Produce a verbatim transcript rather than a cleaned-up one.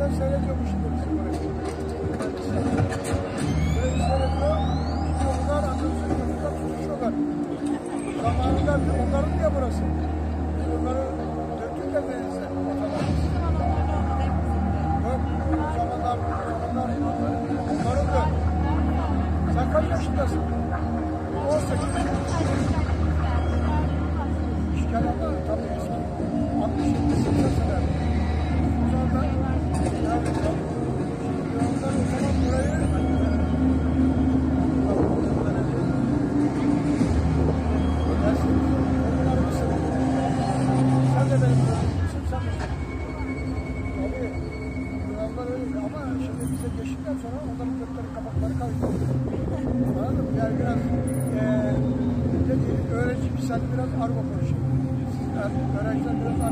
Ben seyrediyorum şimdi bizim burayı. Burayı seyrediyor. Şimdi onlar atıyorsun, yolunda tutuşuyorlar. Zamanında onların diye burası. Onları döktük de denize. Yok, o zamanlar, o zamanlar onların da. Sen kaç yaşındasın? on sekiz. İşgalanda tabii eski. altmış yedi seksen sene. O zaman yani şimdi onlar o zaman burayı sen de benim sen sen de tabii onlar öyle ama şimdi bize geçtikten sonra onların gökleri kapakları kaydı. Anladın mı? Yani biraz ee, öğrenci bir sen biraz argo konuşuyor. Yani öğrenciler biraz